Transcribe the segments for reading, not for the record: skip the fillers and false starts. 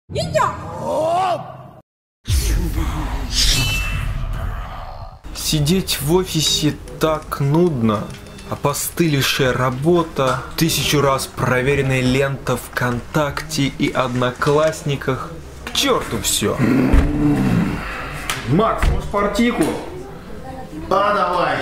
Сидеть в офисе так нудно. Опостылейшая работа, 1000 раз проверенная лента ВКонтакте и Одноклассниках. К черту все. Макс, может партийку? Давай.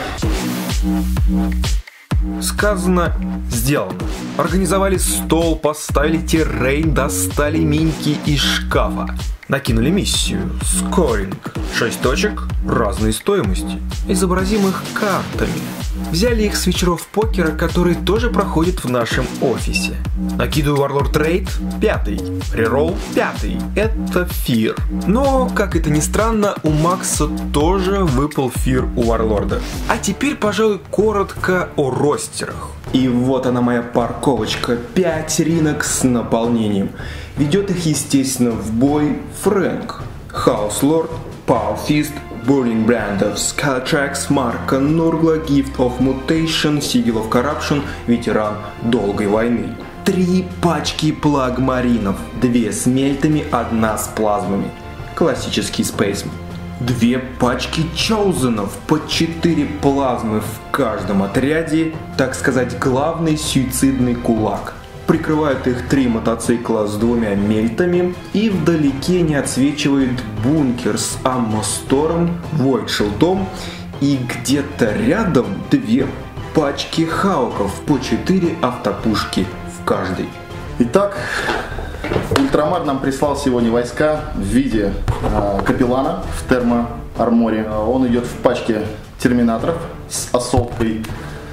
Сказано, сделано. Организовали стол, поставили террейн, достали миньки из шкафа. Накинули миссию. Скоринг. 6 точек, разные стоимости. Изобразим их картами. Взяли их с вечеров покера, которые тоже проходят в нашем офисе. Накидываю Warlord Trade 5. Реролл 5. Это фир. Но, как это ни странно, у Макса тоже выпал фир у Варлорда. А теперь, пожалуй, коротко о ростерах. И вот она, моя парковочка. 5 ринок с наполнением. Ведет их, естественно, в бой Фрэнк, Хаус Лорд, Power Fist, Burning Brand, Skytrax, Марка Нургла, Gift of Mutation, Sigil of Corruption, ветеран долгой войны. 3 пачки плагмаринов, 2 с мельтами, 1 с плазмами. Классический спейсмен. 2 пачки чоузенов, по 4 плазмы в каждом отряде, так сказать, главный суицидный кулак. Прикрывают их 3 мотоцикла с 2 мельтами, и вдалеке не отсвечивает бункер с аммостором, войдшилдом, и где-то рядом 2 пачки хауков, по 4 автопушки в каждой. Итак, Ультрамар нам прислал сегодня войска в виде капеллана в термоарморе. Он идет в пачке терминаторов с ассолткой.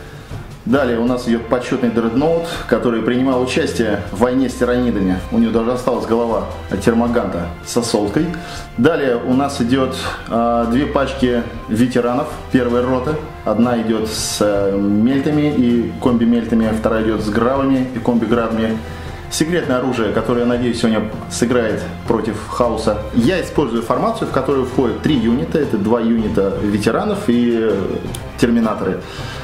Далее у нас идет почетный дредноут, который принимал участие в войне с тиранидами. У него даже осталась голова от термоганта с ассолткой. Далее у нас идет 2 пачки ветеранов первой роты. Одна идет с мельтами и комби-мельтами, вторая идет с гравами и комби-гравами. Секретное оружие, которое, я надеюсь, сегодня сыграет против Хаоса. Я использую формацию, в которую входят 3 юнита. Это 2 юнита ветеранов и терминаторы.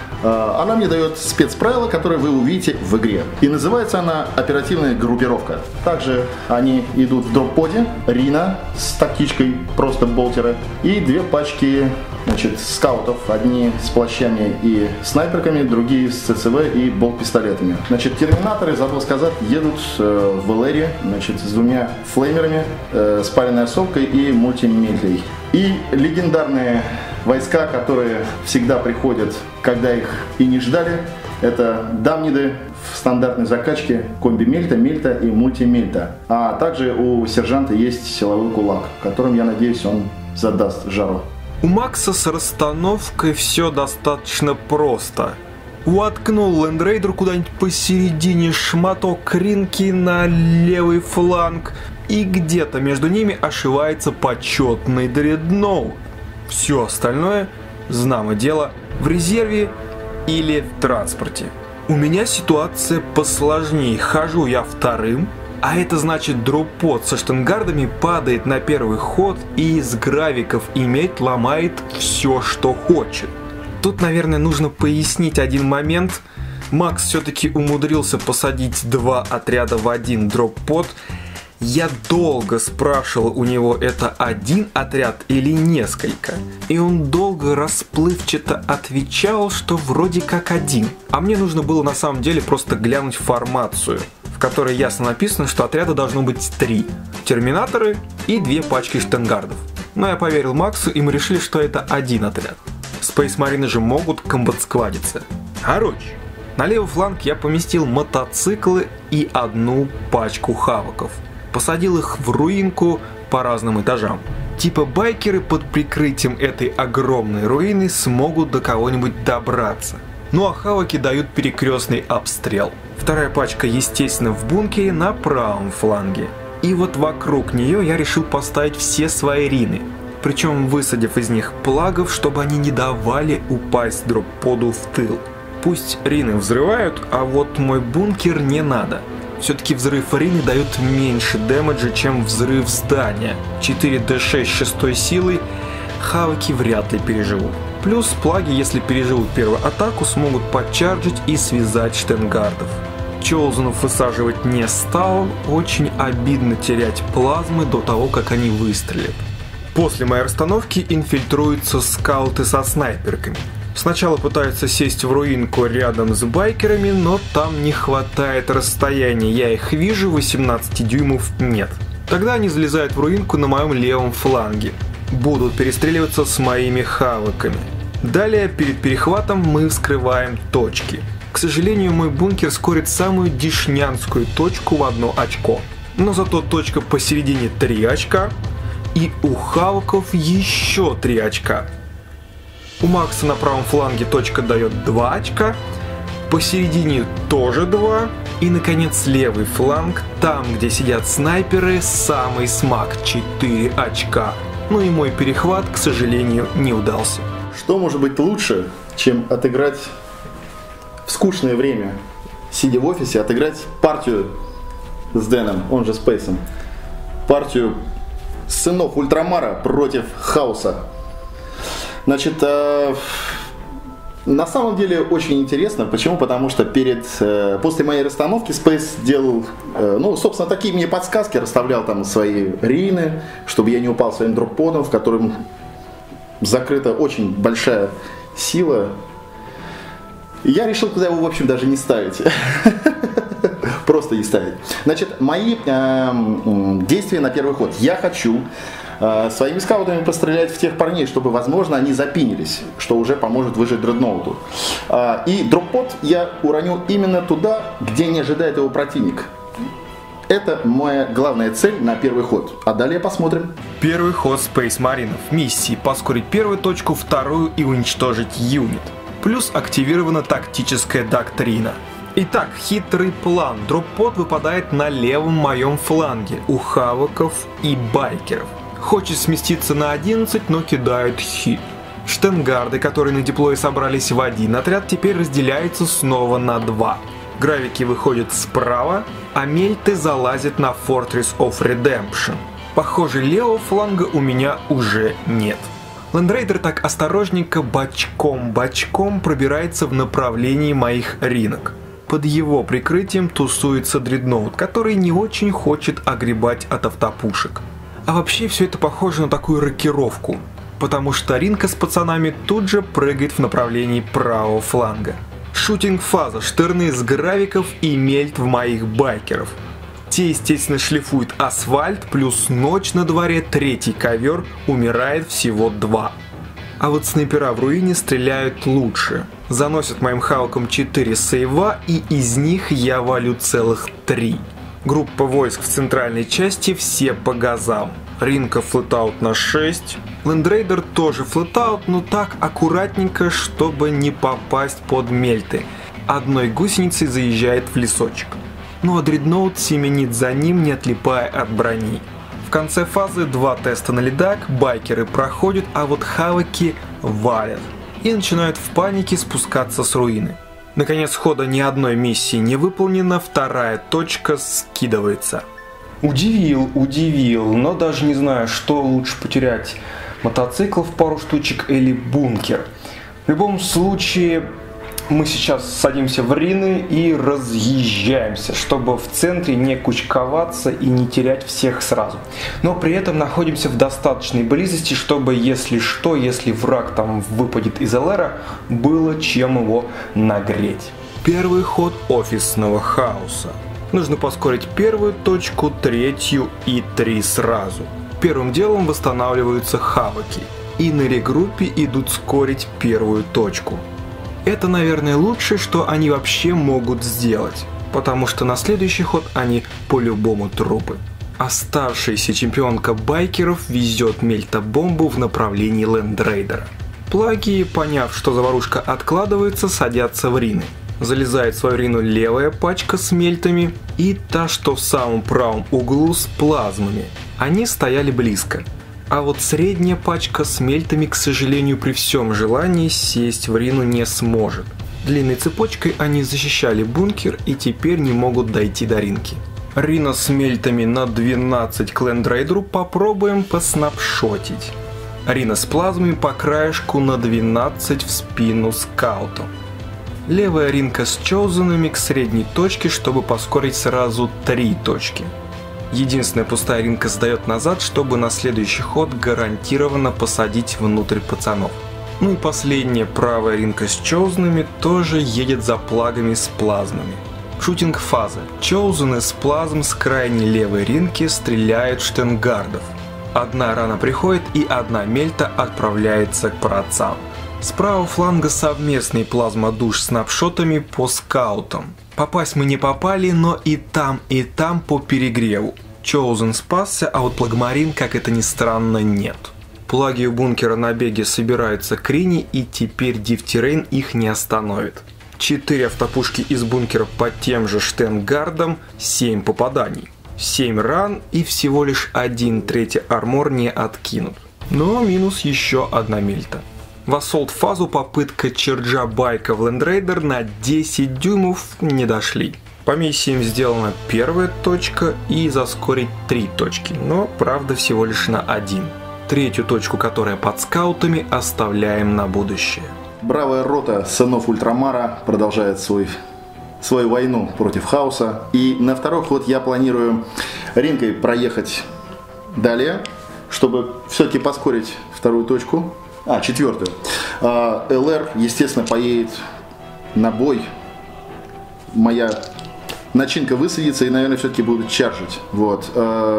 Она мне дает спецправила, которые вы увидите в игре. И называется она оперативная группировка. Также они идут в дроп-поде. Рина с тактичкой, просто болтеры. И 2 пачки, значит, скаутов. Одни с плащами и снайперками, другие с ЦЦВ и болт-пистолетами. Значит, терминаторы, забыл сказать, едут в ЛРе, значит, с 2 флеймерами, спаренной осовкой и мультиметлей. И легендарные войска, которые всегда приходят, когда их и не ждали, это дамниды в стандартной закачке, комби-мельта, мельта и мультимельта. А также у сержанта есть силовой кулак, которым, я надеюсь, он задаст жару. У Макса с расстановкой все достаточно просто. Воткнул лендрейдер куда-нибудь посередине, шматок ринки на левый фланг, и где-то между ними ошивается почетный дредноут. Все остальное, знамо дело, в резерве или в транспорте. У меня ситуация посложнее. Хожу я вторым, а это значит дроп-под со штангардами падает на первый ход и из гравиков иметь ломает все, что хочет. Тут, наверное, нужно пояснить один момент. Макс все-таки умудрился посадить 2 отряда в 1 дроп-под. Я долго спрашивал у него, это 1 отряд или несколько. И он долго расплывчато отвечал, что вроде как 1. А мне нужно было на самом деле просто глянуть формацию, в которой ясно написано, что отряда должно быть 3. Терминаторы и 2 пачки штангардов. Но я поверил Максу, и мы решили, что это 1 отряд. Спейс-марины же могут комбат-сквадиться. Короче, на левый фланг я поместил мотоциклы и 1 пачку хавоков. Посадил их в руинку по разным этажам. Типа байкеры под прикрытием этой огромной руины смогут до кого-нибудь добраться. Ну а хавоки дают перекрестный обстрел. 2 пачка, естественно, в бункере на правом фланге. И вот вокруг нее я решил поставить все свои рины. Причем высадив из них плагов, чтобы они не давали упасть дроп-поду в тыл. Пусть рины взрывают, а вот мой бункер не надо. Все-таки взрыв рины дает меньше дэмэджа, чем взрыв здания. 4d6 6 силы хавоки вряд ли переживут. Плюс плаги, если переживут первую атаку, смогут подчарджить и связать штенгардов. Чолзунов высаживать не стал, очень обидно терять плазмы до того, как они выстрелят. После моей расстановки инфильтруются скауты со снайперками. Сначала пытаются сесть в руинку рядом с байкерами, но там не хватает расстояния, я их вижу, 18 дюймов нет. Тогда они залезают в руинку на моем левом фланге. Будут перестреливаться с моими хавоками. Далее, перед перехватом, мы вскрываем точки. К сожалению, мой бункер скорит самую дешнянскую точку в 1 очко. Но зато точка посередине 3 очка, и у хавоков еще 3 очка. У Макса на правом фланге точка дает 2 очка, посередине тоже 2, и, наконец, левый фланг, там, где сидят снайперы, самый смак, 4 очка. Ну и мой перехват, к сожалению, не удался. Что может быть лучше, чем отыграть в скучное время, сидя в офисе, отыграть партию с Дэном, он же Спейсом, партию сынов Ультрамара против Хаоса. Значит, на самом деле очень интересно. Почему? Потому что после моей расстановки Space делал, собственно, такие мне подсказки, расставлял там свои рины, чтобы я не упал своим дропподом, в котором закрыта очень большая сила. И я решил туда его, в общем, даже не ставить. Просто не ставить. Значит, мои действия на первый ход. Я хочу своими скаутами пострелять в тех парней, чтобы, возможно, они запинились, что уже поможет выжить дредноуту. И дроппод я уроню именно туда, где не ожидает его противник. Это моя главная цель на первый ход. А далее посмотрим. Первый ход Space Marines. Миссии: поскорить первую точку, вторую и уничтожить юнит. Плюс активирована тактическая доктрина. Итак, хитрый план. Дроппод выпадает на левом моем фланге у хавоков и байкеров. Хочет сместиться на 11, но кидают хит. Штенгарды, которые на деплое собрались в один отряд, теперь разделяются снова на 2. Гравики выходят справа, а мельты залазят на Fortress of Redemption. Похоже, левого фланга у меня уже нет. Лендрейдер так осторожненько бочком пробирается в направлении моих ринок. Под его прикрытием тусуется дредноут, который не очень хочет огребать от автопушек. А вообще все это похоже на такую рокировку, потому что ринка с пацанами тут же прыгает в направлении правого фланга. Шутинг-фаза, штырны с гравиков и мельт в моих байкеров. Те, естественно, шлифуют асфальт, плюс ночь на дворе, третий ковер, умирает всего 2. А вот снайпера в руине стреляют лучше. Заносят моим хавокам 4 сейва, и из них я валю целых 3. Группа войск в центральной части все по газам. Ринка флетаут на 6. Лендрейдер тоже флетаут, но так аккуратненько, чтобы не попасть под мельты. Одной гусеницей заезжает в лесочек. Ну а дредноут семенит за ним, не отлипая от брони. В конце фазы 2 теста на ледак, байкеры проходят, а вот хавоки валят. И начинают в панике спускаться с руины. Наконец хода ни одной миссии не выполнена, вторая точка скидывается. Удивил, но даже не знаю, что лучше потерять: мотоциклов пару штучек или бункер. В любом случае, мы сейчас садимся в рины и разъезжаемся, чтобы в центре не кучковаться и не терять всех сразу. Но при этом находимся в достаточной близости, чтобы, если что, если враг там выпадет из ЛРа, было чем его нагреть. Первый ход офисного хаоса. Нужно поскорить первую точку, третью и 3 сразу. Первым делом восстанавливаются хавоки, и на регруппе идут скорить первую точку. Это, наверное, лучшее, что они вообще могут сделать, потому что на следующий ход они по-любому трупы. Оставшаяся чемпионка байкеров везет мельтобомбу в направлении Лендрейдера. Плаги, поняв, что заварушка откладывается, садятся в рины. Залезает в свою рину левая пачка с мельтами и та, что в самом правом углу с плазмами. Они стояли близко. А вот средняя пачка с мельтами, к сожалению, при всем желании сесть в рину не сможет. Длинной цепочкой они защищали бункер и теперь не могут дойти до ринки. Рина с мельтами на 12 к Лендрейдеру попробуем поснапшотить. Рина с плазмами по краешку на 12 в спину скауту. Левая ринка с чоузенами к средней точке, чтобы поскорить сразу 3 точки. Единственная пустая ринка сдает назад, чтобы на следующий ход гарантированно посадить внутрь пацанов. Ну и последняя правая ринка с чоузенами тоже едет за плагами с плазмами. Шутинг фаза. Чоузены с плазм с крайней левой ринки стреляют штенгардов. Одна рана приходит и одна мельта отправляется к праотцам. С правого фланга совместный плазмодуш с снапшотами по скаутам. Попасть мы не попали, но и там по перегреву. Chosen спасся, а вот Плагмарин, как это ни странно, нет. Плаги у бункера на беге собираются к Рине, и теперь Дифтирейн их не остановит. 4 автопушки из бункера по тем же штенгардам, 7 попаданий. 7 ран и всего лишь 1/3 армор не откинут. Но минус еще одна мельта. В ассолт-фазу попытка черджа байка в Лендрейдер на 10 дюймов не дошли. По миссиям сделана первая точка и заскорить 3 точки, но правда всего лишь на 1. Третью точку, которая под скаутами, оставляем на будущее. Бравая рота сынов Ультрамара продолжает свою войну против хаоса. И на второй ход я планирую ринкой проехать далее, чтобы все-таки поскорить вторую точку. Четвертую. ЛР, естественно, поедет на бой. Моя начинка высадится и, наверное, все-таки будут чаржить. Вот.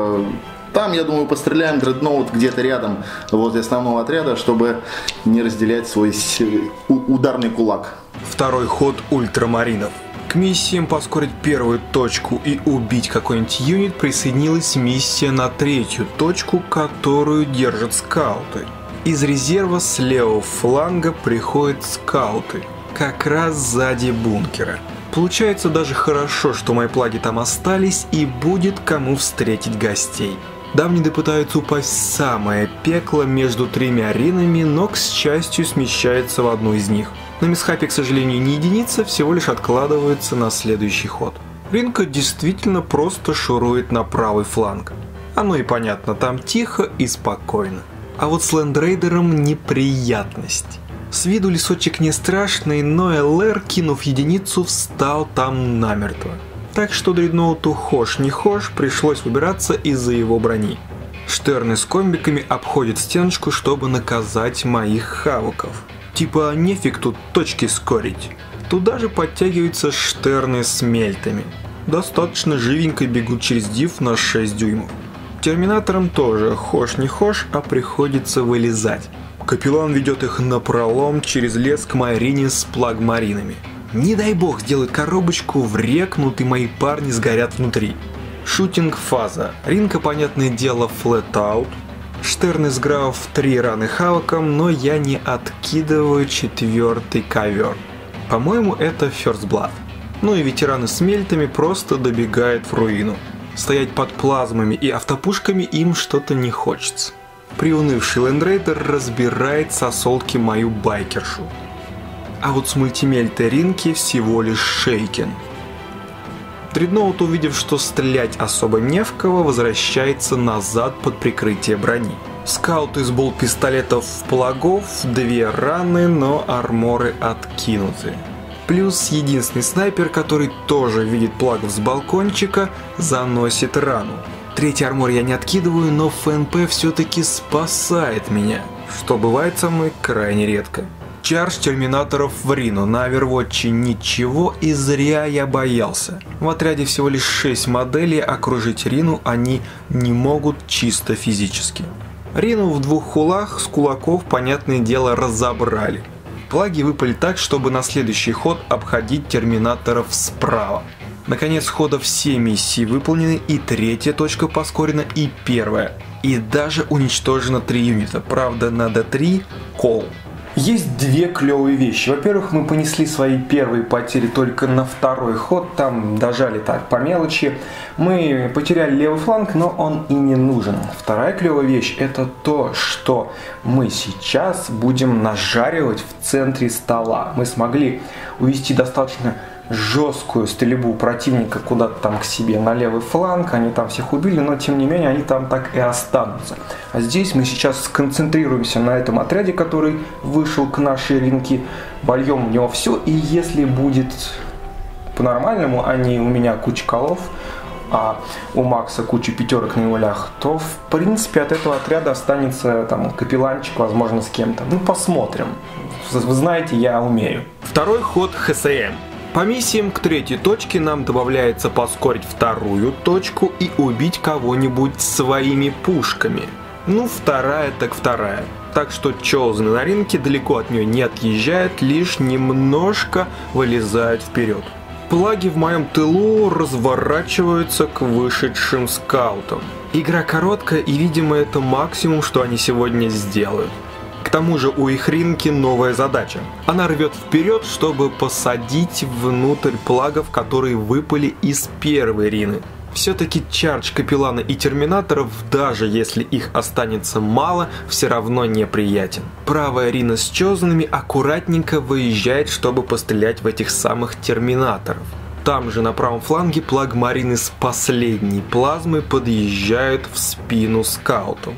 Там, я думаю, постреляем дредноут где-то рядом возле основного отряда, чтобы не разделять свой ударный кулак. Второй ход ультрамаринов. К миссиям поскорить первую точку и убить какой-нибудь юнит присоединилась миссия на третью точку, которую держат скауты. Из резерва с левого фланга приходят скауты, как раз сзади бункера. Получается даже хорошо, что мои плаги там остались и будет кому встретить гостей. Дамниды пытаются упасть в самое пекло между 3 ринами, но, к счастью, смещается в одну из них. На мисхапе, к сожалению, не единица, всего лишь откладывается на следующий ход. Ринка действительно просто шурует на правый фланг. Оно и понятно, там тихо и спокойно. А вот с Лендрейдером неприятность. С виду лесочек не страшный, но ЛР, кинув единицу, встал там намертво. Так что дредноуту хошь не хошь пришлось выбираться из-за его брони. Штерны с комбиками обходят стеночку, чтобы наказать моих хавуков. Типа нефиг тут точки скорить. Туда же подтягиваются штерны с мельтами. Достаточно живенько бегут через див на 6 дюймов. Терминаторам тоже хошь не хошь, а приходится вылезать. Капеллан ведет их напролом через лес к Майрине с плагмаринами. Не дай бог сделают коробочку, врекнут и мои парни сгорят внутри. Шутинг фаза. Ринка, понятное дело, флэт-аут. Штерн из гравов 3 раны хаваком, но я не откидываю 4-й ковер. По-моему, это First Blood. Ну и ветераны с мельтами просто добегают в руину. Стоять под плазмами и автопушками им что-то не хочется. Приунывший Лендрейдер разбирает с ассолтки мою байкершу. А вот с мультимельтой ринки всего лишь шейкен. Дредноут, увидев, что стрелять особо не в кого, возвращается назад под прикрытие брони. Скаут из болт-пистолетов в плагов, 2 раны, но арморы откинуты. Плюс единственный снайпер, который тоже видит плагов с балкончика, заносит рану. 3-й армор я не откидываю, но ФНП все-таки спасает меня, что бывает со мной крайне редко. Чардж терминаторов в Рину, на Овервотче ничего, и зря я боялся. В отряде всего лишь 6 моделей, окружить Рину они не могут чисто физически. Рину в 2 хулах с кулаков, понятное дело, разобрали. Плаги выпали так, чтобы на следующий ход обходить терминаторов справа. Наконец хода все миссии выполнены, и 3-я точка поскорена, и 1-я. И даже уничтожено 3 юнита, правда на D3 кол. Есть 2 клевые вещи. Во-первых, мы понесли свои первые потери только на 2-й ход, там дожали так по мелочи. Мы потеряли левый фланг, но он и не нужен. Вторая клевая вещь — это то, что мы сейчас будем нажаривать в центре стола. Мы смогли увести достаточно жесткую стрельбу противника куда-то там к себе на левый фланг, они там всех убили, но тем не менее они там так и останутся. А здесь мы сейчас сконцентрируемся на этом отряде, который вышел к нашей ринке, вольем в него все, и если будет по-нормальному, а не у меня куча колов, а у Макса куча пятерок на нулях, то в принципе от этого отряда останется там капелланчик, возможно, с кем-то. Ну, посмотрим. Вы знаете, я умею. Второй ход ХСМ. По миссиям к третьей точке нам добавляется поскорить вторую точку и убить кого-нибудь своими пушками. Ну, вторая так вторая. Так что Chosen на ринке далеко от нее не отъезжает, лишь немножко вылезает вперед. Плаги в моем тылу разворачиваются к вышедшим скаутам. Игра короткая, и, видимо, это максимум, что они сегодня сделают. К тому же у их ринки новая задача. Она рвет вперед, чтобы посадить внутрь плагов, которые выпали из первой рины. Все-таки чардж капеллана и терминаторов, даже если их останется мало, все равно неприятен. Правая рина с чозанами аккуратненько выезжает, чтобы пострелять в этих самых терминаторов. Там же на правом фланге плагмарины с последней плазмой подъезжают в спину скаутам.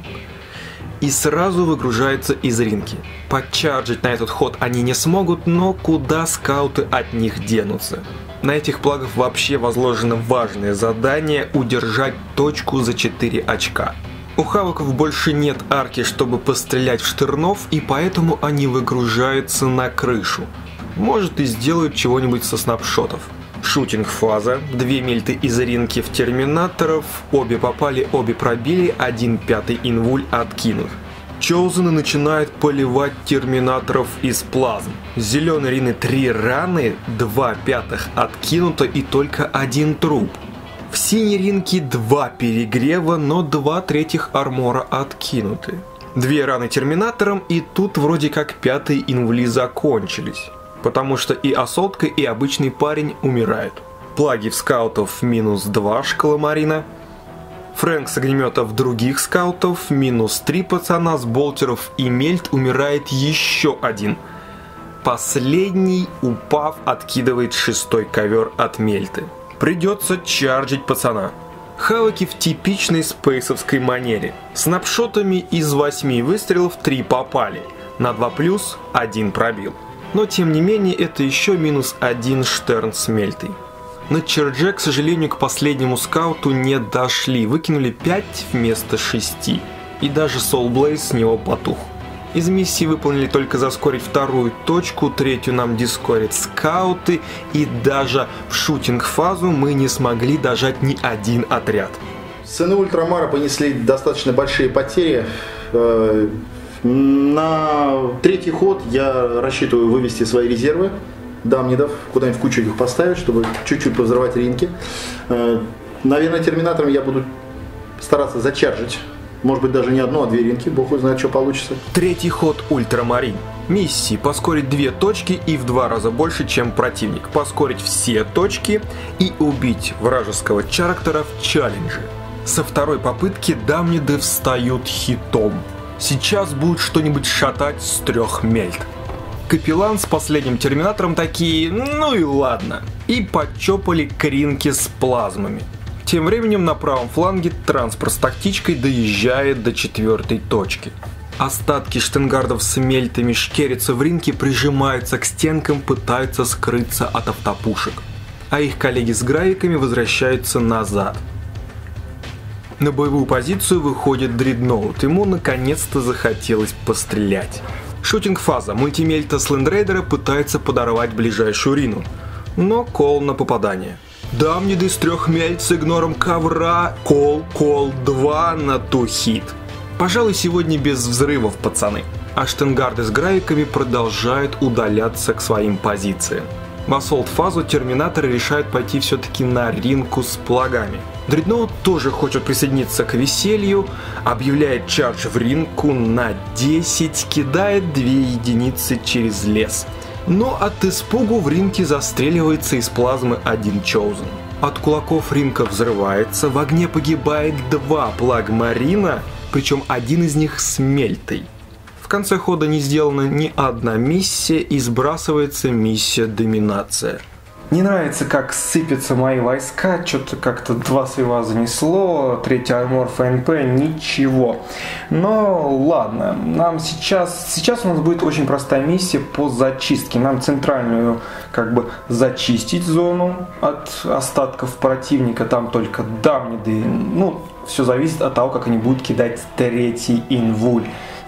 И сразу выгружаются из ринки. Подчарджить на этот ход они не смогут, но куда скауты от них денутся? На этих плагов вообще возложено важное задание удержать точку за 4 очка. У хавоков больше нет арки, чтобы пострелять в штырнов, и поэтому они выгружаются на крышу. Может, и сделают чего-нибудь со снапшотов. Шутинг-фаза, 2 мельты из ринки в терминаторов, обе попали, обе пробили, 1/5 инвуль откинут. Chosen начинает поливать терминаторов из плазм. С зеленой рины 3 раны, 2/5 откинуто и только 1 труп. В синей ринке 2 перегрева, но 2/3 армора откинуты. 2 раны терминатором, и тут вроде как 5-й инвули закончились. Потому что и ассолтка, и обычный парень умирают. Плаги в скаутов -2 шкаламарина. Фрэнк с огнеметов других скаутов, -3 пацана, с болтеров и мельт умирает еще 1. Последний, упав, откидывает 6-й ковер от мельты. Придется чарджить пацана. Хавоки в типичной спейсовской манере. Снапшотами из 8 выстрелов 3 попали. На 2+, 1 пробил. Но тем не менее это еще -1 штерн с мельтой. На чердже, к сожалению, к последнему скауту не дошли, выкинули 5 вместо 6, и даже Soul Blaze с него потух. Из миссии выполнили только заскорить вторую точку, третью нам дискорят скауты, и даже в шутинг-фазу мы не смогли дожать ни один отряд. Сыны Ультрамара понесли достаточно большие потери. На третий ход я рассчитываю вывести свои резервы дамнидов, куда-нибудь в кучу их поставить, чтобы чуть-чуть повзрывать ринки. Наверное, терминатором я буду стараться зачаржить. Может быть, даже не одну, а 2 ринки. Бог знает, что получится. Третий ход Ультрамарин. Миссии: поскорить 2 точки и в 2 раза больше, чем противник. Поскорить все точки и убить вражеского чарактера в челлендже. Со второй попытки дамниды встают хитом. Сейчас будет что-нибудь шатать с 3 мельт. Капеллан с последним терминатором такие, ну и ладно, и подчопали кринки с плазмами. Тем временем на правом фланге транспорт с тактичкой доезжает до 4-й точки. Остатки штенгардов с мельтами шкерятся в ринке, прижимаются к стенкам, пытаются скрыться от автопушек. А их коллеги с гравиками возвращаются назад. На боевую позицию выходит Дредноут, ему наконец-то захотелось пострелять. Шутинг-фаза. Мультимельта с Лендрейдера пытается подорвать ближайшую рину, но кол на попадание. Дамниды с 3 мельт с игнором ковра, кол 2 на 2 хит. Пожалуй, сегодня без взрывов, пацаны. А штенгарды с гравиками продолжают удаляться к своим позициям. В ассолт-фазу терминаторы решают пойти все-таки на ринку с плагами. Дредноут тоже хочет присоединиться к веселью, объявляет чардж в ринку на 10, кидает 2 единицы через лес. Но от испугу в ринке застреливается из плазмы 1 Chosen. От кулаков ринка взрывается, в огне погибает 2 плагмарина, причем один из них с мельтой. В конце хода не сделана ни одна миссия и сбрасывается миссия доминация. Не нравится, как сыпятся мои войска, что-то как-то 2 сейва занесло, 3-й армор ФНП, ничего. Но ладно, нам сейчас у нас будет очень простая миссия по зачистке. Нам центральную зачистить зону от остатков противника, там только дамниды, все зависит от того, как они будут кидать 3-й инвуль.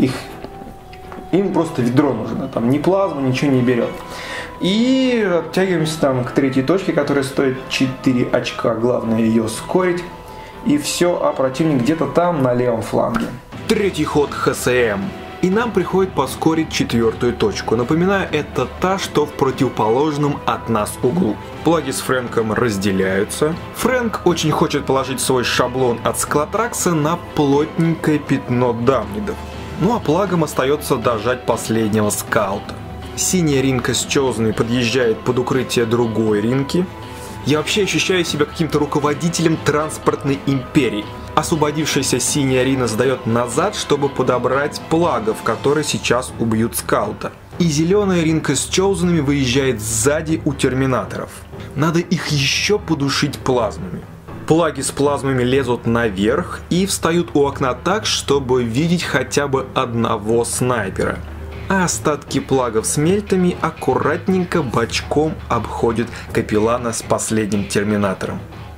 Им просто ведро нужно, там ни плазму, ничего не берет. И оттягиваемся там к 3-й точке, которая стоит 4 очка. Главное ее ускорить. И все, а противник где-то там на левом фланге. 3-й ход ХСМ. И нам приходит поскорить 4-ю точку. Напоминаю, это та, что в противоположном от нас углу. Плаги с Фрэнком разделяются. Фрэнк очень хочет положить свой шаблон от Склатракса на плотненькое пятно дамнидов. Ну а плагам остается дожать последнего скаута. Синяя ринка с Chosen подъезжает под укрытие другой ринки. Я вообще ощущаю себя каким-то руководителем транспортной империи. Освободившаяся синяя Рина сдает назад, чтобы подобрать плагов, которые сейчас убьют скаута. И зеленая ринка с Chosen выезжает сзади у терминаторов. Надо их еще подушить плазмами. Плаги с плазмами лезут наверх и встают у окна так, чтобы видеть хотя бы одного снайпера. А остатки плагов с мельтами аккуратненько бочком обходят капеллана с последним терминатором.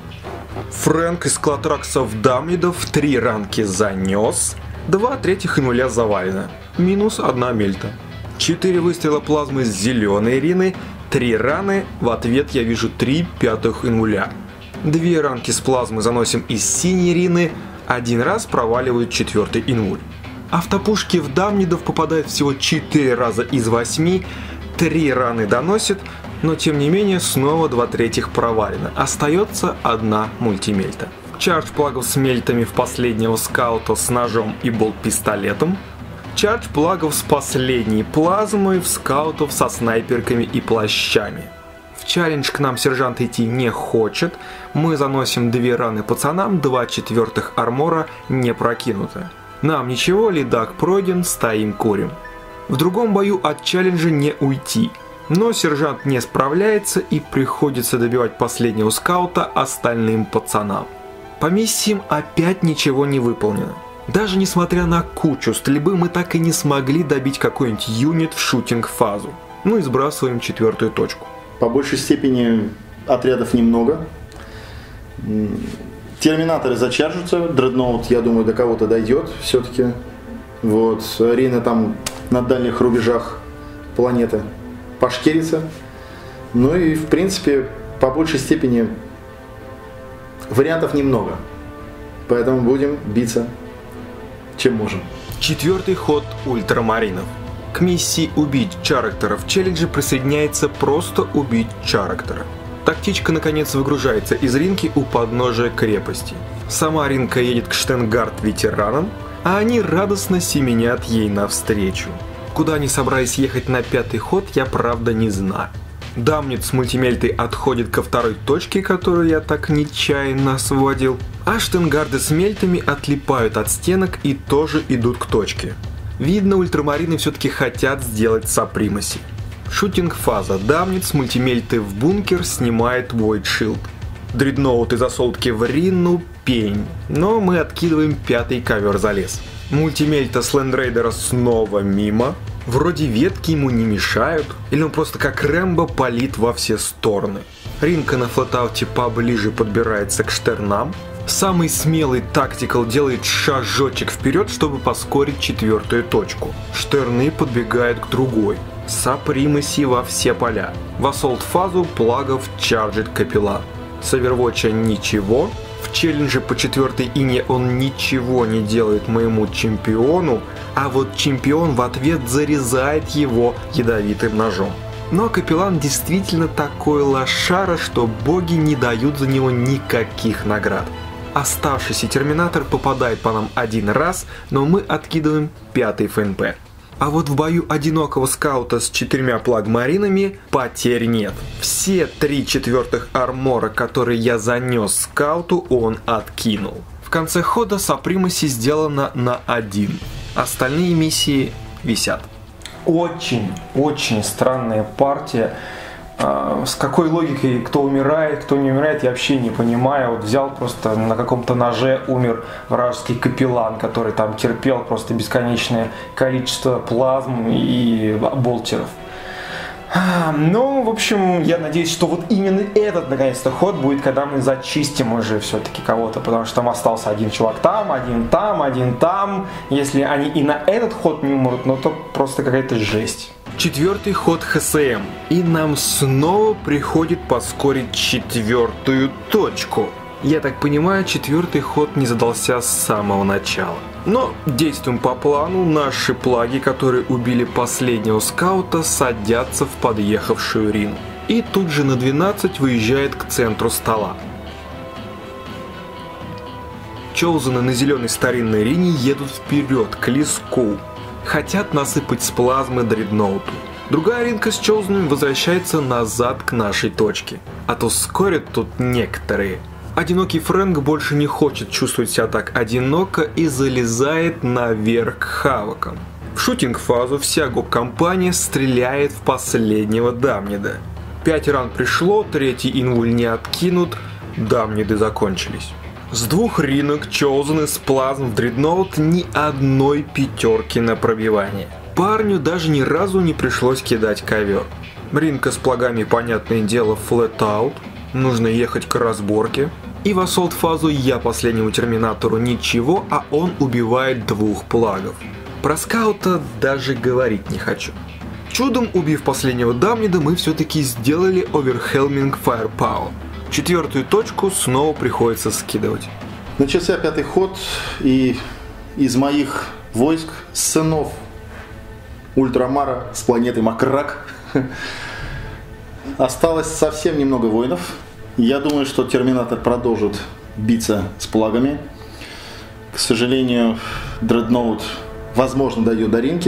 Фрэнк из Клатраксов дамнидов 3 ранки занес, 2 3-х инвуля завалено, минус 1 мельта. 4 выстрела плазмы с зеленой Рины, 3 раны, в ответ я вижу 3 5-х инвуля. 2 ранки с плазмы заносим из синей Рины, 1 раз проваливают 4-й инвуль. Автопушки в дамнидов попадают всего 4 раза из 8, 3 раны доносит, но тем не менее снова 2 3-х провалено. Остается 1 мультимельта. Чардж плагов с мельтами в последнего скаута с ножом и болт-пистолетом. Чардж плагов с последней плазмой в скаутов со снайперками и плащами. В челлендж к нам сержант идти не хочет. Мы заносим 2 раны пацанам, 2 4-х армора не прокинуто. Нам ничего, лидак пройден, стоим курим. В другом бою от челленджа не уйти. Но сержант не справляется и приходится добивать последнего скаута остальным пацанам. По миссиям опять ничего не выполнено. Даже несмотря на кучу стрельбы мы так и не смогли добить какой-нибудь юнит в шутинг-фазу. Ну и сбрасываем 4-ю точку. По большей степени отрядов немного. Терминаторы зачаржатся, дредноут, я думаю, до кого-то дойдет все-таки. Вот, Рина там на дальних рубежах планеты пошкерится. Ну и, в принципе, по большей степени вариантов немного. Поэтому будем биться, чем можем. 4-й ход ультрамаринов. К миссии «Убить Чарактера» в челлендже присоединяется просто «Убить Чарактера». Тактичка наконец выгружается из ринки у подножия крепости. Сама ринка едет к штенгард-ветеранам, а они радостно семенят ей навстречу. Куда они собрались ехать на 5-й ход, я правда не знаю. Дамнид с мультимельтой отходит ко 2-й точке, которую я так нечаянно сводил, а штенгарды с мельтами отлипают от стенок и тоже идут к точке. Видно, ультрамарины все-таки хотят сделать сапримаси. Шутинг-фаза. Дамнид с мультимельтой в бункер снимает Void Shield. Дредноут из осолтки в Рину пень, но мы откидываем 5-й ковер за лес. Мультимельта с Лендрейдера снова мимо. Вроде ветки ему не мешают, или он просто как Рэмбо палит во все стороны. Ринка на флотауте поближе подбирается к штернам. Самый смелый тактикал делает шажочек вперед, чтобы поскорить 4-ю точку. Штерны подбегают к другой. Сапримаси во все поля. В ассолт-фазу плагов чарджит капеллан. С овервотча ничего. В челлендже по 4-й ине он ничего не делает моему чемпиону, а вот чемпион в ответ зарезает его ядовитым ножом. Но капеллан действительно такой лошара, что боги не дают за него никаких наград. Оставшийся терминатор попадает по нам 1 раз, но мы откидываем 5-й ФНП. А вот в бою одинокого скаута с 4 плагмаринами потерь нет. Все 3 4-х армора, которые я занес скауту, он откинул. В конце хода сапримаси сделано на 1. Остальные миссии висят. Очень странная партия. С какой логикой кто умирает, кто не умирает, я вообще не понимаю. Вот взял просто на каком-то ноже умер вражеский капеллан, который там терпел просто бесконечное количество плазм и болтеров. Ну, в общем, я надеюсь, что вот именно этот, наконец-то, ход будет, когда мы зачистим уже все-таки кого-то, потому что там остался один чувак там, один там, один там. Если они и на этот ход не умрут, ну то просто какая-то жесть. Четвертый ход ХСМ. И нам снова приходит поскорить четвертую точку. Я так понимаю, четвертый ход не задался с самого начала. Но действуем по плану, наши плаги, которые убили последнего скаута, садятся в подъехавшую Рину. И тут же на 12 выезжает к центру стола. Чоузены на зеленой старинной Рине едут вперед, к Лиску. Хотят насыпать с плазмы дредноуту. Другая Ринка с Чоузенами возвращается назад к нашей точке. А то скорят тут некоторые. Одинокий Фрэнк больше не хочет чувствовать себя так одиноко и залезает наверх к Хавокам. В шутинг-фазу вся гоп-компания стреляет в последнего Дамнида. 5 ран пришло, третий инвуль не откинут, Дамниды закончились. С 2 ринок Чоузены с плазм в дредноут ни одной пятерки на пробивание. Парню даже ни разу не пришлось кидать ковер. Ринка с плагами, понятное дело, флэт-аут. Нужно ехать к разборке. И в ассолт-фазу я последнему терминатору ничего, а он убивает 2 плагов. Про скаута даже говорить не хочу. Чудом убив последнего Дамнида, мы все-таки сделали оверхелминг фаерпауэр. Четвертую точку снова приходится скидывать. Начался 5-й ход, и из моих войск, сынов Ультрамара с планеты Макрак, осталось совсем немного воинов. Я думаю, что Терминатор продолжит биться с плагами. К сожалению, дредноут, возможно, дойдет до Ринки.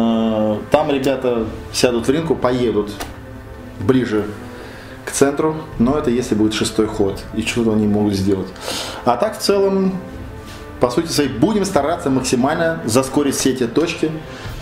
Там ребята сядут в Ринку, поедут ближе к центру, но это если будет 6-й ход, и что-то они могут сделать. А так, в целом, по сути своей, будем стараться максимально заскорить все те точки,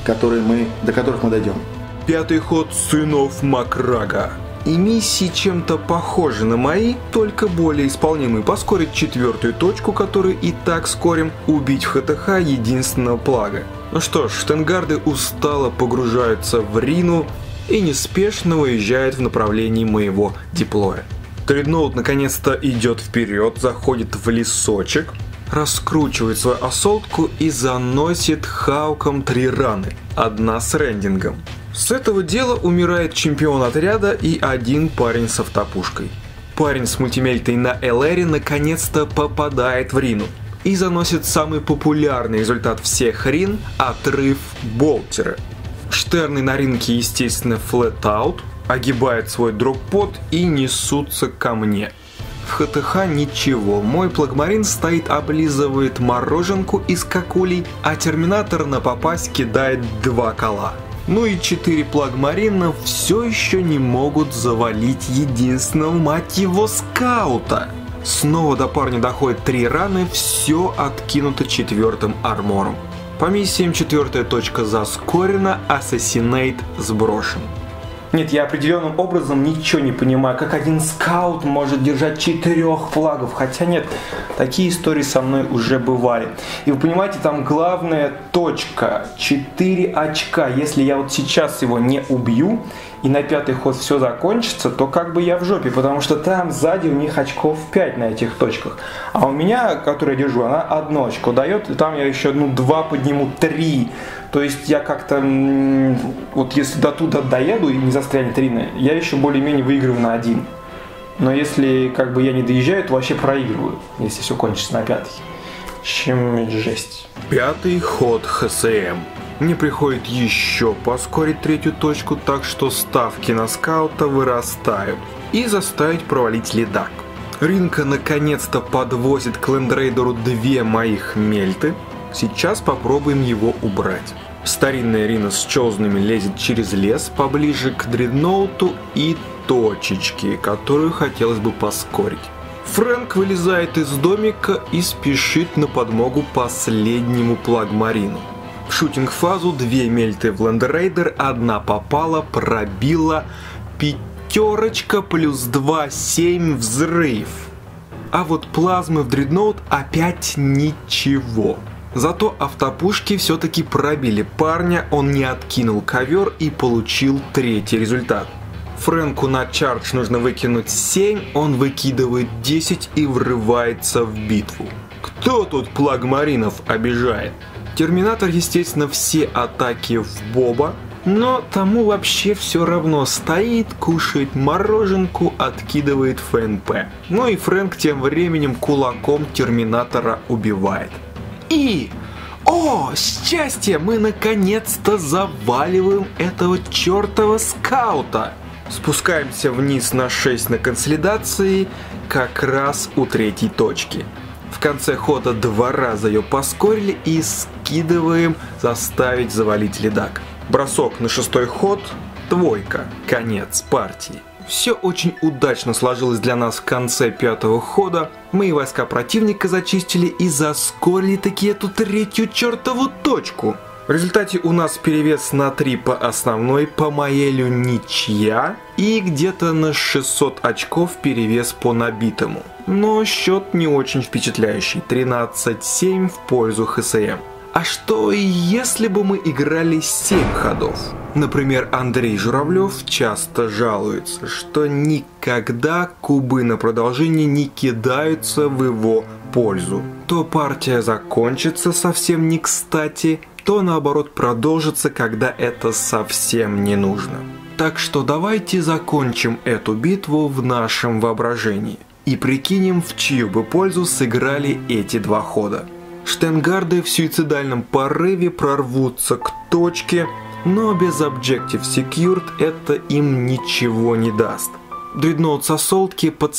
до которых мы дойдем. 5-й ход сынов Макрага. И миссии чем-то похожи на мои, только более исполнимые. Поскорить 4-ю точку, которую и так скорим, убить в ХТХ единственного плага. Ну что ж, штенгарды устало погружаются в Рину и неспешно уезжают в направлении моего деплоя. Дредноут наконец-то идет вперед, заходит в лесочек, раскручивает свою ассолтку и заносит Хаукам 3 раны, 1 с рендингом. С этого дела умирает чемпион отряда и 1 парень с автопушкой. Парень с мультимельтой на Элэре наконец-то попадает в Рину и заносит самый популярный результат всех Рин – отрыв болтера. Штерны на ринке, естественно, флэт-аут, огибает свой дроппод и несутся ко мне. В ХТХ ничего, мой плагмарин стоит, облизывает мороженку из какулей, а терминатор на попасть кидает 2 кола. Ну и 4 плагмарина все еще не могут завалить единственного, мать его, скаута. Снова до парня доходит 3 раны, все откинуто 4-м армором. По миссиям 4-я точка заскорена, Assassinate сброшен. Нет, я определенным образом ничего не понимаю, как один скаут может держать 4 плагов, хотя нет, такие истории со мной уже бывали. И вы понимаете, там главная точка, 4 очка, если я вот сейчас его не убью, и на 5-й ход все закончится, то как бы я в жопе, потому что там сзади у них очков 5 на этих точках. А у меня, которую я держу, она 1 очко дает, и там я еще 2 подниму, 3. То есть я как-то, вот если до туда доеду и не застрянет Рина, я еще более-менее выигрываю на 1. Но если как бы я не доезжаю, то вообще проигрываю, если все кончится на 5-й. Чем жесть. 5-й ход ХСМ. Мне приходит еще поскорить 3-ю точку, так что ставки на скаута вырастают. И заставить провалить ледак. Ринка наконец-то подвозит к лендрейдеру 2 моих мельты. Сейчас попробуем его убрать. Старинная Рина с Чоузенами лезет через лес поближе к дредноуту и точечке, которую хотелось бы поскорить. Фрэнк вылезает из домика и спешит на подмогу последнему плагмарину. В шутинг-фазу 2 мельты в лендрейдер, 1 попала, пробила, шестерочка плюс 2, 7 взрыв. А вот плазмы в дредноут опять ничего. Зато автопушки все-таки пробили парня, он не откинул ковер и получил третий результат. Фрэнку на чардж нужно выкинуть 7, он выкидывает 10 и врывается в битву. Кто тут плагмаринов обижает? Терминатор, естественно, все атаки в Боба, но тому вообще все равно, стоит, кушает мороженку, откидывает ФНП. Ну и Фрэнк тем временем кулаком Терминатора убивает. И... О, счастье! Мы наконец-то заваливаем этого чертова скаута! Спускаемся вниз на 6 на консолидации, как раз у третьей точки. В конце хода 2 раза ее поскорили и скидываем заставить завалить ледак. Бросок на 6-й ход, 2, конец партии. Все очень удачно сложилось для нас в конце 5-го хода. Мы и войска противника зачистили и заскорили таки эту третью чертову точку. В результате у нас перевес на 3 по основной, по Маэлю ничья и где-то на 600 очков перевес по набитому. Но счет не очень впечатляющий, 13-7 в пользу ХСМ. А что если бы мы играли 7 ходов? Например, Андрей Журавлев часто жалуется, что никогда кубы на продолжение не кидаются в его пользу. То партия закончится совсем не кстати, то наоборот продолжится, когда это совсем не нужно. Так что давайте закончим эту битву в нашем воображении и прикинем, в чью бы пользу сыграли эти 2 хода. Штенгарды в суицидальном порыве прорвутся к точке, но без Objective Secured это им ничего не даст. Дредноут с ассолтки под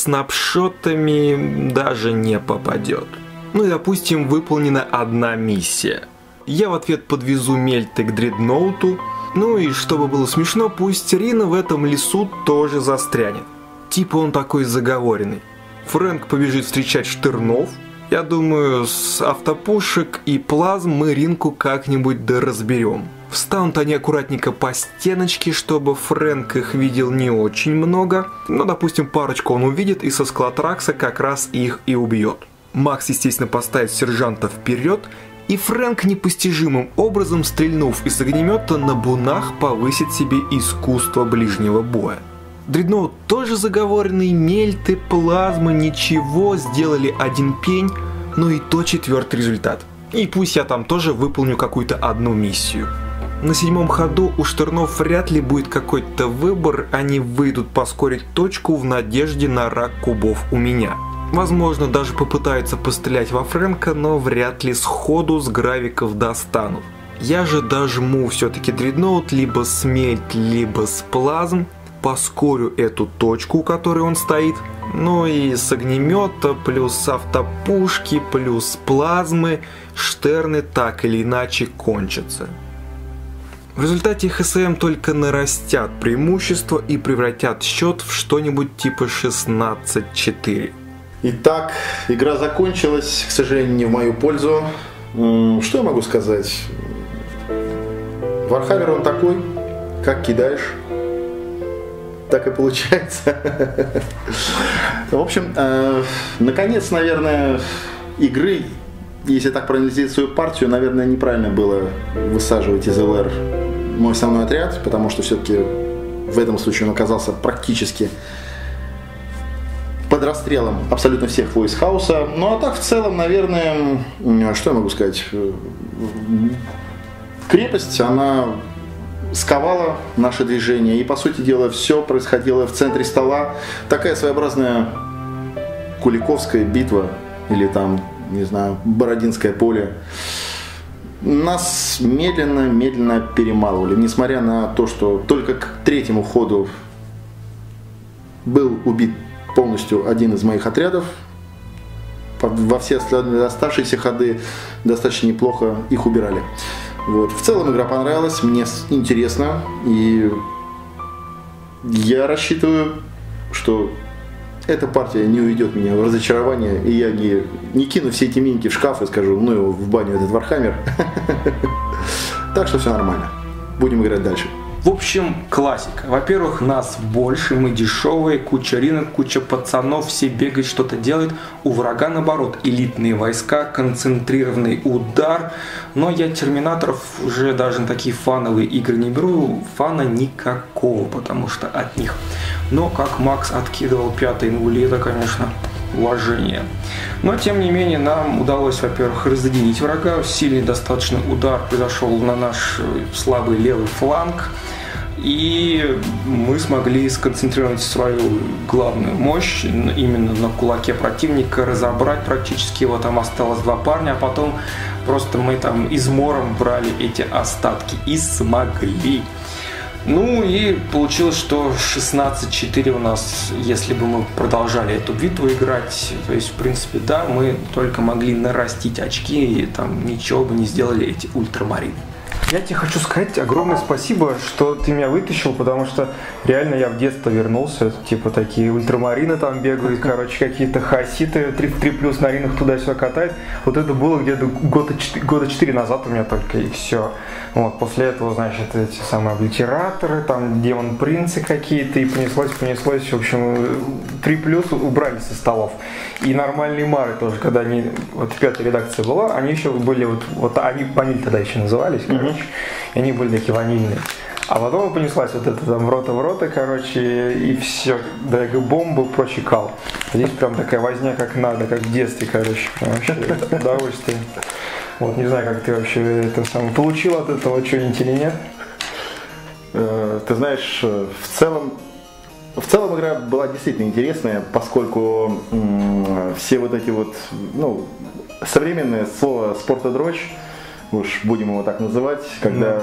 снапшотами даже не попадет. Ну и допустим выполнена одна миссия. Я в ответ подвезу мельты к дредноуту, ну и чтобы было смешно, пусть Рина в этом лесу тоже застрянет. Типа он такой заговоренный. Фрэнк побежит встречать Штернов. Я думаю, с автопушек и плазм мы Ринку как-нибудь да разберем. Встанут они аккуратненько по стеночке, чтобы Фрэнк их видел не очень много. Но, допустим, парочку он увидит и со Склатракса как раз их и убьет. Макс, естественно, поставит сержанта вперед, и Фрэнк непостижимым образом, стрельнув из огнемета, на бунах повысит себе искусство ближнего боя. Дредноут тоже заговоренный, мельты, плазмы, ничего, сделали один пень, но и то 4-й результат. И пусть я там тоже выполню какую-то одну миссию. На 7-м ходу у Штернов вряд ли будет какой-то выбор, они выйдут поскорить точку в надежде на рак кубов у меня. Возможно, даже попытаются пострелять во Фрэнка, но вряд ли сходу с гравиков достанут. Я же дожму все-таки дредноут либо с мельт, либо с плазм, поскорю эту точку, у которой он стоит, ну и с огнемета, плюс автопушки, плюс плазмы, Штерны так или иначе кончатся. В результате ХСМ только нарастят преимущество и превратят счет в что-нибудь типа 16-4. Итак, игра закончилась, к сожалению, не в мою пользу. Что я могу сказать? Вархаммер он такой, как кидаешь, так и получается. В общем, наконец, наверное, игры, если так проанализировать свою партию, наверное, неправильно было высаживать из ЛР мой основной отряд, потому что все-таки в этом случае он оказался практически под расстрелом абсолютно всех войск хаоса. Ну а так в целом, наверное, что я могу сказать? Крепость, она сковала наше движение, и по сути дела все происходило в центре стола. Такая своеобразная Куликовская битва, или там, не знаю, Бородинское поле. Нас медленно перемалывали, несмотря на то, что только к 3-му ходу был убит полностью один из моих отрядов. Во все оставшиеся ходы достаточно неплохо их убирали. Вот. В целом игра понравилась, мне интересно, и я рассчитываю, что эта партия не уведет меня в разочарование, и я не кину все эти миники в шкаф и скажу, ну его в баню этот Вархаммер. Так что все нормально. Будем играть дальше. В общем, классика. Во-первых, нас больше, мы дешевые, куча ринок, куча пацанов, все бегают, что-то делают. У врага, наоборот, элитные войска, концентрированный удар. Но я терминаторов уже даже на такие фановые игры не беру. Фана никакого, потому что от них. Но как Макс откидывал пятые нули, это, конечно, уважение. Но, тем не менее, нам удалось, во-первых, разъединить врага. Сильный достаточно удар произошел на наш слабый левый фланг. И мы смогли сконцентрировать свою главную мощь именно на кулаке противника, разобрать практически его. Там осталось 2 парня, а потом просто мы там измором брали эти остатки и смогли. Ну и получилось, что 16-4 у нас, если бы мы продолжали эту битву играть, то есть, в принципе, да, мы только могли нарастить очки и там ничего бы не сделали эти ультрамарины. Я тебе хочу сказать огромное спасибо, что ты меня вытащил, потому что реально я в детство вернулся, типа такие ультрамарины там бегают, короче, какие-то хаоситы 3+ на ринах туда-сюда катают. Вот это было где-то года 4 назад у меня только, и все. Вот, после этого, значит, эти самые облитераторы, там демон-принцы какие-то, и понеслось, в общем, 3+ убрали со столов. И нормальные мары тоже, когда они, вот 5-я редакция была, они еще были, вот они ваниль тогда еще назывались, короче, и они были такие ванильные. А потом понеслась вот это там в рота, короче, и все, драга-бомба, прочий кал. Здесь прям такая возня как надо, как в детстве, короче, вообще удовольствие. Вот, не знаю, как ты вообще это самое, получил от этого что-нибудь или нет? Ты знаешь, в целом игра была действительно интересная, поскольку все вот эти вот, ну, современное слово «спортодрочь», уж будем его так называть, когда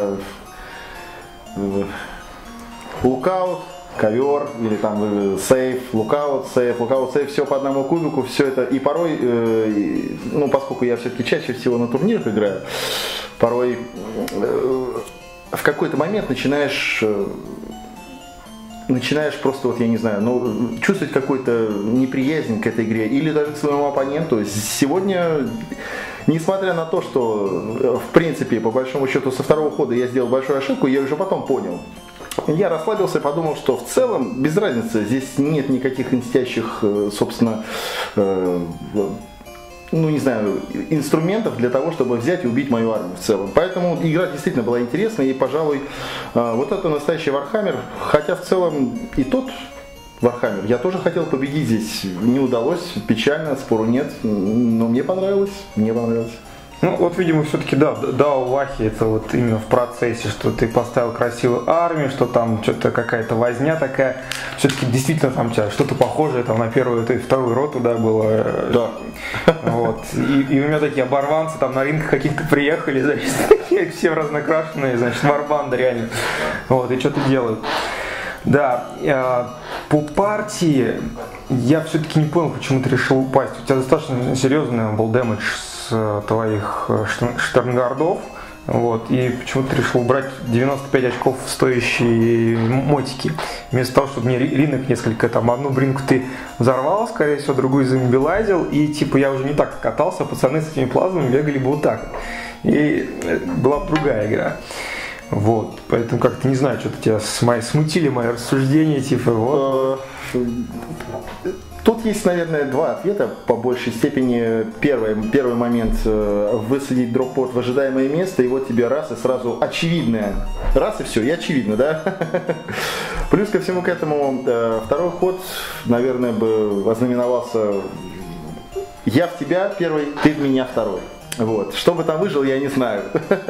лукаут, ковер или там сейф, лукаут, сейф, все по одному кубику, все это. И порой, ну, поскольку я все-таки чаще всего на турнирах играю, порой в какой-то момент начинаешь просто, вот я не знаю, ну, чувствовать какую-то неприязнь к этой игре или даже к своему оппоненту. Сегодня, несмотря на то, что, в принципе, по большому счету, со второго хода я сделал большую ошибку, я уже потом понял. Я расслабился и подумал, что в целом без разницы, здесь нет никаких инстящих, собственно, ну не знаю, инструментов для того, чтобы взять и убить мою армию в целом. Поэтому игра действительно была интересная, и, пожалуй, вот это настоящий Warhammer, хотя в целом и тот Warhammer я тоже хотел победить здесь, не удалось, печально, спору нет, но мне понравилось. Ну, вот, видимо, все-таки, да, Вахи, это вот именно в процессе, что ты поставил красивую армию, что там что-то какая-то возня такая, все-таки действительно там у тебя что-то похожее там на первую и вторую роту, да, было. Да. Вот. И у меня такие оборванцы там на ринках каких-то приехали, значит, такие все разнокрашенные, значит, варбанда реально. Вот, и что-то делают. Да, по партии я все-таки не понял, почему ты решил упасть. У тебя достаточно серьезный был дэмэдж с твоих штарнгардов, вот, и почему-то ты решил убрать 95 очков стоящие мотики. Вместо того, чтобы мне ринок несколько, там, одну бринку ты взорвал, скорее всего, другую замобилайзил, и типа я уже не так катался, пацаны с этими плазмами бегали бы вот так. И была бы другая игра. Вот, поэтому как-то не знаю, что-то тебя смутили мои рассуждения, типа вот. Тут есть, наверное, два ответа по большей степени. Первый момент – высадить дроппорт в ожидаемое место, и вот тебе раз и сразу очевидное. Раз и все, и очевидно, да? Плюс ко всему к этому второй ход, наверное, бы ознаменовался «я в тебя первый, ты в меня второй». Вот. Что бы там выжил, я не знаю.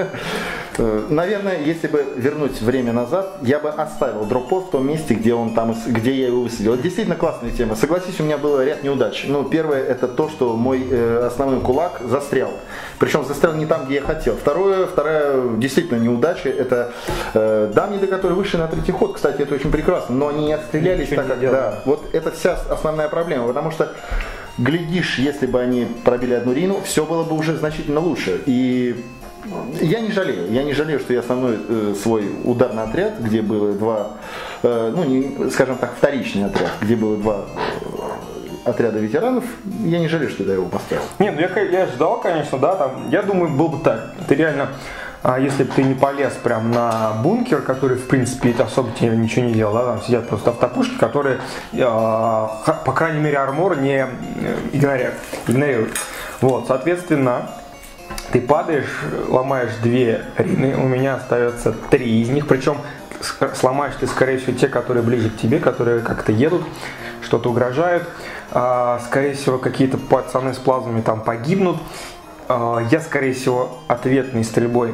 Наверное, если бы вернуть время назад, я бы оставил дроппорт в том месте, где я его высадил. Это действительно классная тема. Согласись, у меня был ряд неудач. Ну, первое, это то, что мой основной кулак застрял. Причем застрял не там, где я хотел. Вторая действительно неудача, это дамниды, которые вышли на третий ход. Кстати, это очень прекрасно, но они не отстрелялись так, как... Да, вот это вся основная проблема, потому что глядишь, если бы они пробили одну рину, все было бы уже значительно лучше. И я не жалею, что я основной свой ударный отряд, где было два, скажем так, вторичный отряд, где было два отряда ветеранов, я не жалею, что я его поставил. Нет, ну я ждал, конечно, да, там, я думаю, был бы так. Ты реально если бы ты не полез прям на бункер, который, в принципе, особо тебе ничего не делал, да, там сидят просто автопушки, которые, по крайней мере, армор не игнорируют. Вот, соответственно, ты падаешь, ломаешь 2 рины, у меня остается 3 из них, причем сломаешь ты, скорее всего, те, которые ближе к тебе, которые как-то едут, что-то угрожают. Скорее всего, какие-то пацаны с плазмами там погибнут. Я, скорее всего, ответной стрельбой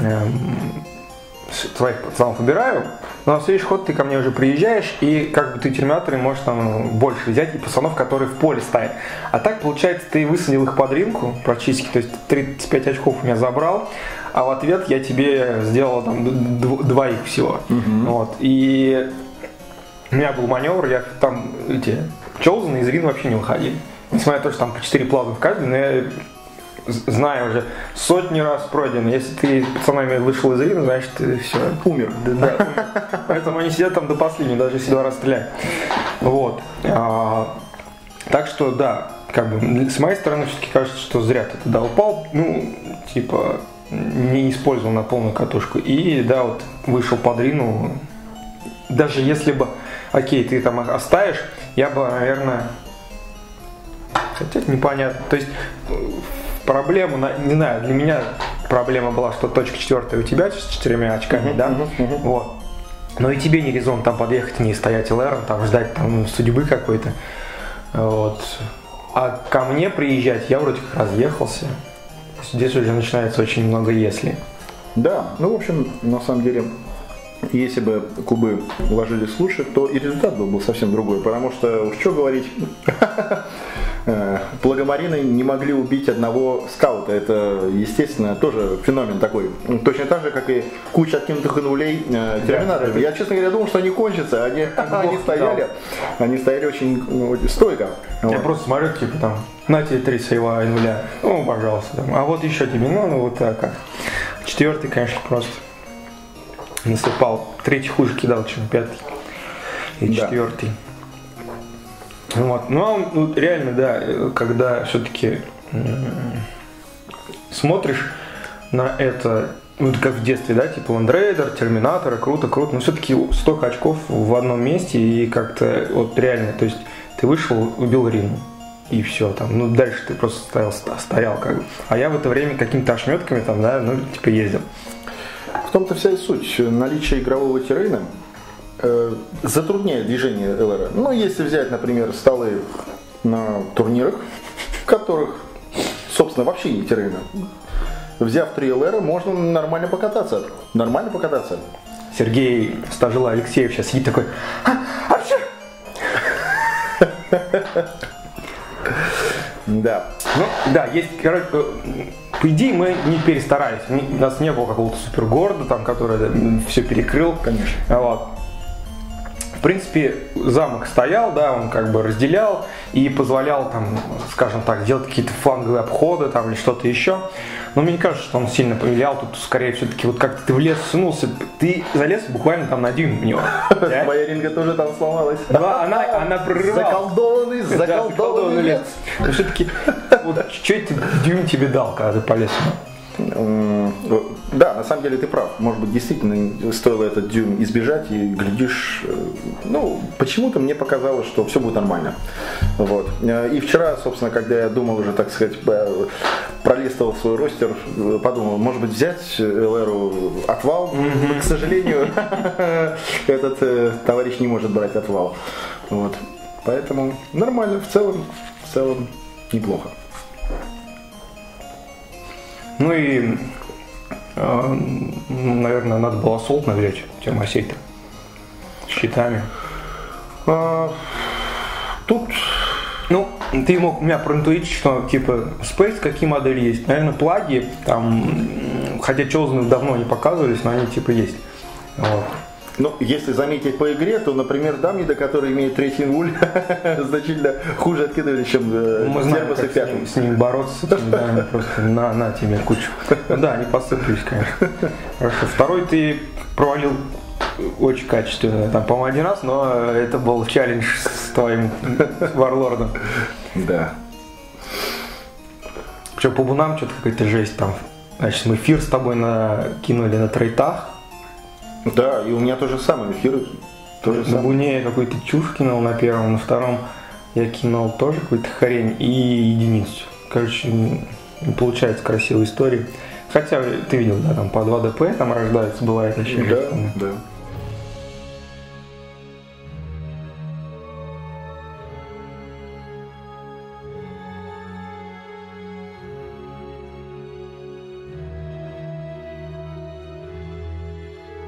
твоих пацанов убираю, но на следующий ход ты ко мне уже приезжаешь, и как бы ты терминаторы можешь там больше взять, и пацанов, которые в поле стоят. А так, получается, ты высадил их под ринку практически, то есть 35 очков у меня забрал, а в ответ я тебе сделал там 2 всего. Вот. И у меня был маневр, я там эти Chosen из рин вообще не выходили. Несмотря на то, что там по 4 плазмы в каждой, но я знаю уже сотни раз пройдено. Если ты пацанами вышел из рина, значит ты все, умер. Да, умер. Поэтому они сидят там до последнего, даже если 2 раза стреляют. Вот. Так что да, как бы с моей стороны все-таки кажется, что зря ты туда упал. Ну, типа, не использовал на полную катушку. И да, вот вышел под рину. Даже если бы, окей, ты там оставишь, я бы, наверное, хотя это непонятно. То есть проблема, не знаю, для меня проблема была, что точка 4 у тебя с 4 очками, да? Вот. Но и тебе не резон там подъехать, не стоять ЛРом, там ждать там судьбы какой-то. Вот. А ко мне приезжать, я вроде как разъехался. Здесь уже начинается очень много если. Да, ну в общем, на самом деле, если бы кубы ложились лучше, то и результат был совсем другой. Потому что, уж что говорить, плагомарины не могли убить одного скаута. Это, естественно, тоже феномен такой. Точно так же, как и куча откинутых нулей терминаторов. Я, честно говоря, думал, что они кончатся. Они стояли очень стойко. Я просто смотрю, типа там, на тебе 3 сейва и нуля. Ну, пожалуйста. Там. А вот еще тебе, ну вот так как. 4, конечно, просто насыпал. 3 хуже кидал, чем 5 и 4. Вот. Но он реально, да, когда все-таки смотришь на это, ну, как в детстве, да, типа Land Raider, Терминаторы, круто, но все-таки столько очков в одном месте и как-то вот реально, то есть ты вышел, убил Рину. И все, там, ну дальше ты просто стоял как бы. А я в это время какими-то ошметками там, да, ну, типа ездил. В том-то вся и суть. Наличие игрового террена затрудняет движение ЛР. Ну, если взять, например, столы на турнирах, в которых, собственно, вообще нет террена. Взяв 3 ЛР, можно нормально покататься. Сергей Стажила Алексеев сейчас сидит такой: Да. Ну, да, есть, короче, по идее мы не перестарались. У нас не было какого-то супергорода, там, который все перекрыл. Конечно. Вот. В принципе, замок стоял, да, он как бы разделял и позволял, там, скажем так, делать какие-то фланговые обходы там, или что-то еще. Но мне не кажется, что он сильно повлиял. Тут скорее все-таки вот как-то ты в лес сунулся, ты залез буквально там на дюйм в него. Моя ринга тоже там сломалась. Да, она прорывала. Заколдованный лес. Но все-таки, вот что это дюйм тебе дал, когда ты полез? Да, на самом деле ты прав. Может быть, действительно стоило этот дюйм избежать, и глядишь, ну, почему-то мне показалось, что все будет нормально. Вот. И вчера, собственно, когда я думал уже, так сказать, пролистывал свой ростер, подумал, может быть, взять ЛРу отвал. К сожалению, этот товарищ не может брать отвал. Вот. Поэтому нормально, в целом неплохо. Ну и, наверное, надо было ассолт навлечь термосей-то с щитами. Тут, ну, ты мог у меня проинтуить, что типа Space какие модели есть. Наверное, плаги, там, хотя Chosen давно не показывались, но они типа есть. Вот. Ну, если заметить по игре, то, например, Дамнида, который имеет 3-й нуль, значительно хуже откидывали, чем мы знаем, как с ним бороться, да, просто на тебе кучу. Да, не посыпались, конечно. Хорошо. Второй ты провалил очень качественно, там, по-моему, 1 раз, но это был челлендж с твоим варлордом. Да. Что, по бунам что-то какая-то жесть там. Значит, мы эфир с тобой кинули на трейтах. Да, и у меня тоже самое, эфиры тоже самое. На Буне я какую-то чушь кинул на первом, на втором я кинул тоже какую-то хрень и единицу. Короче, не получается красивой истории. Хотя ты видел, да, там по 2 ДП там рождаются, бывает вообще. Да, да.